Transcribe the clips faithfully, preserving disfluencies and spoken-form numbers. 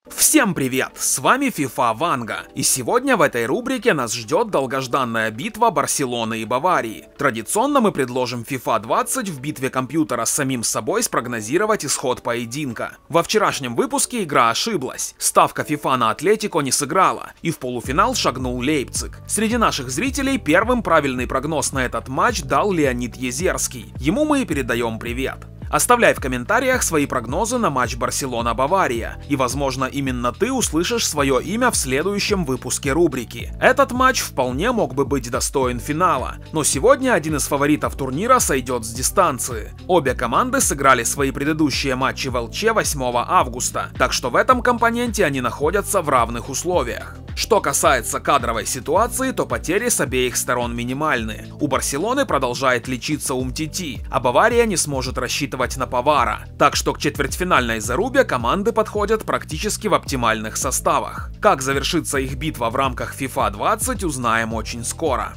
Всем привет! С вами FIFA Ванга, и сегодня в этой рубрике нас ждет долгожданная битва Барселоны и Баварии. Традиционно мы предложим FIFA двадцать в битве компьютера с самим собой спрогнозировать исход поединка. Во вчерашнем выпуске игра ошиблась, ставка FIFA на Атлетико не сыграла, и в полуфинал шагнул Лейпциг. Среди наших зрителей первым правильный прогноз на этот матч дал Леонид Езерский, ему мы и передаем привет. Оставляй в комментариях свои прогнозы на матч Барселона-Бавария, и возможно именно ты услышишь свое имя в следующем выпуске рубрики. Этот матч вполне мог бы быть достоин финала, но сегодня один из фаворитов турнира сойдет с дистанции. Обе команды сыграли свои предыдущие матчи в ЛЧ восьмого августа, так что в этом компоненте они находятся в равных условиях. Что касается кадровой ситуации, то потери с обеих сторон минимальные. У Барселоны продолжает лечиться Умтити, а Бавария не сможет рассчитывать на Павара. Так что к четвертьфинальной зарубе команды подходят практически в оптимальных составах. Как завершится их битва в рамках FIFA двадцать, узнаем очень скоро.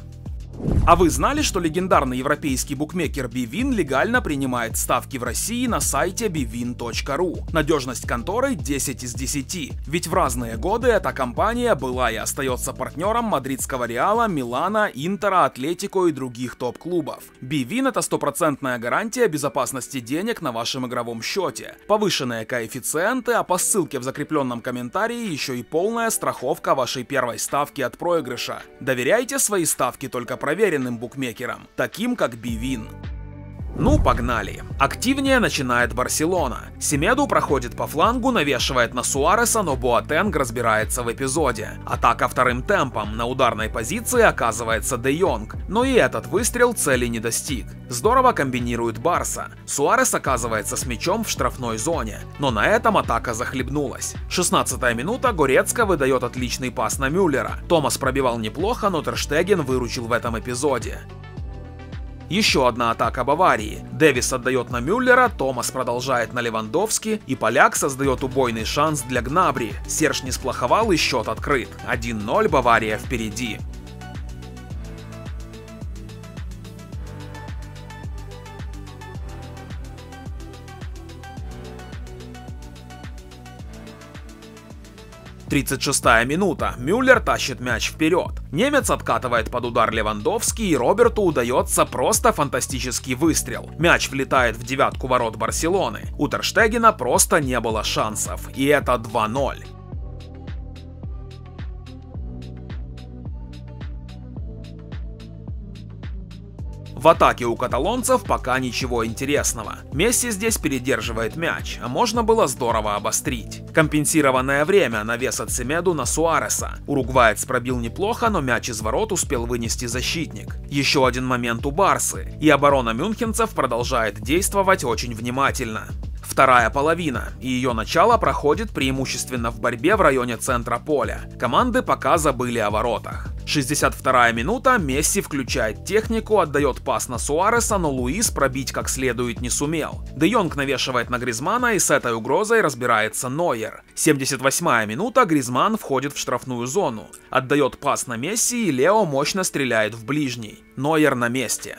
А вы знали, что легендарный европейский букмекер Bwin легально принимает ставки в России на сайте би вин точка ру? Надежность конторы десять из десяти, ведь в разные годы эта компания была и остается партнером мадридского Реала, Милана, Интера, Атлетико и других топ-клубов. Bwin — это стопроцентная гарантия безопасности денег на вашем игровом счете, повышенные коэффициенты, а по ссылке в закрепленном комментарии еще и полная страховка вашей первой ставки от проигрыша. Доверяйте свои ставки только проверенным букмекерам, таким как Bwin. Ну, погнали. Активнее начинает Барселона. Семеду проходит по флангу, навешивает на Суареса, но Боатенг разбирается в эпизоде. Атака вторым темпом, на ударной позиции оказывается Де Йонг, но и этот выстрел цели не достиг. Здорово комбинирует Барса. Суарес оказывается с мячом в штрафной зоне, но на этом атака захлебнулась. шестнадцатая минута, Горецка выдает отличный пас на Мюллера. Томас пробивал неплохо, но Тер Штеген выручил в этом эпизоде. Еще одна атака Баварии. Дэвис отдает на Мюллера, Томас продолжает на Левандовски, и поляк создает убойный шанс для Гнабри. Серж не сплоховал и счет открыт. один ноль, Бавария впереди. тридцать шестая минута. Мюллер тащит мяч вперед. Немец откатывает под удар Левандовски, и Роберту удается просто фантастический выстрел. Мяч влетает в девятку ворот Барселоны. У Тер Штегена просто не было шансов. И это два ноль. В атаке у каталонцев пока ничего интересного. Месси здесь передерживает мяч, а можно было здорово обострить. Компенсированное время, навес от Семеду на Суареса. Уругваец пробил неплохо, но мяч из ворот успел вынести защитник. Еще один момент у Барсы, и оборона мюнхенцев продолжает действовать очень внимательно. Вторая половина, и ее начало проходит преимущественно в борьбе в районе центра поля. Команды пока забыли о воротах. шестьдесят вторая минута, Месси включает технику, отдает пас на Суареса, но Луис пробить как следует не сумел. Де Йонг навешивает на Гризмана, и с этой угрозой разбирается Нойер. семьдесят восьмая минута, Гризман входит в штрафную зону. Отдает пас на Месси, и Лео мощно стреляет в ближний. Нойер на месте.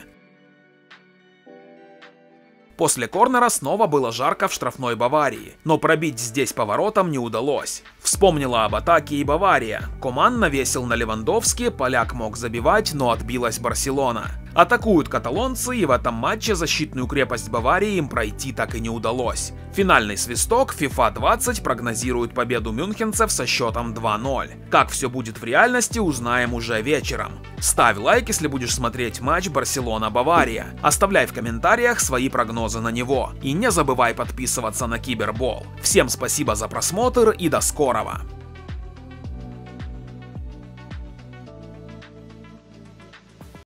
После корнера снова было жарко в штрафной Баварии, но пробить здесь поворотом не удалось. Вспомнила об атаке и Бавария. Коман навесил на Левандовски, поляк мог забивать, но отбилась Барселона. Атакуют каталонцы, и в этом матче защитную крепость Баварии им пройти так и не удалось. Финальный свисток, FIFA двадцать прогнозирует победу мюнхенцев со счетом два ноль. Как все будет в реальности, узнаем уже вечером. Ставь лайк, если будешь смотреть матч Барселона-Бавария. Оставляй в комментариях свои прогнозы на него. И не забывай подписываться на Кибербол. Всем спасибо за просмотр и до скорого!